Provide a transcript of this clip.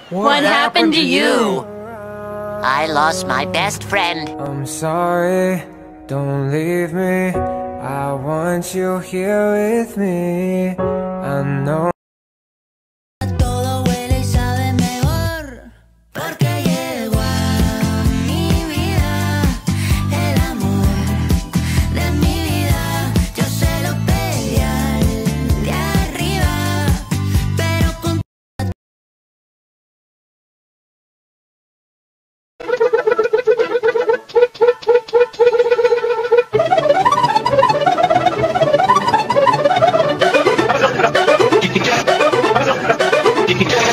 What happened to you? I lost my best friend. I'm sorry, don't leave me. I want you here with me. I know. Todo huele y sabe mejor, porque llegó a mi vida el amor de mi vida. Yo se lo pedí al de arriba, pero con Chiquita.